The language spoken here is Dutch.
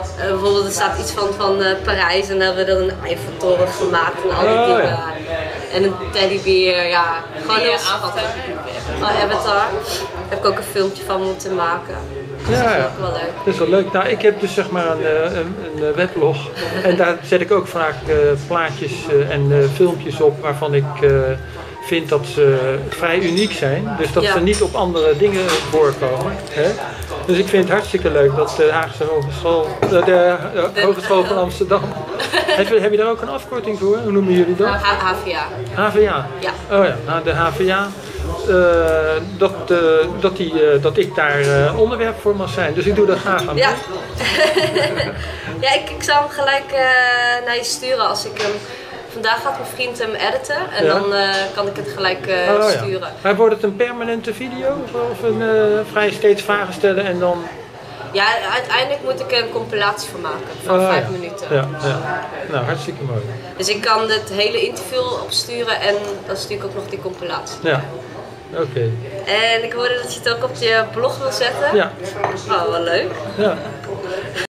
Bijvoorbeeld er staat iets van Parijs en dan hebben we dan een Eiffeltoren gemaakt en al die dingen. En een teddybeer, ja, gewoon heel schattig. Avatar, daar heb ik ook een filmpje van moeten maken. Dus dat is ook wel leuk. Dat is wel leuk. Nou, ik heb dus zeg maar een weblog en daar zet ik ook vaak plaatjes en filmpjes op waarvan ik vind dat ze vrij uniek zijn. Dus dat ze niet op andere dingen voorkomen. Hè? Dus ik vind het hartstikke leuk dat de Haagse Hogeschool van Amsterdam. Heb je daar ook een afkorting voor? Hoe noemen jullie dat? HVA. HVA? Ja. Oh ja, nou, de HVA. Dat ik daar onderwerp voor mag zijn. Dus ik doe dat graag aan. Ja, ja ik zal hem gelijk naar je sturen als ik hem... Vandaag gaat mijn vriend hem editen en dan kan ik het gelijk sturen. Ja. Maar wordt het een permanente video of een vrij steeds vragen stellen en dan... Ja, uiteindelijk moet ik er een compilatie van maken van 5 minuten. Ja. Nou, hartstikke mooi. Dus ik kan het hele interview opsturen en dan stuur ik ook nog die compilatie. Ja, oké. En ik hoorde dat je het ook op je blog wil zetten. Ja. Oh, wel leuk. Ja.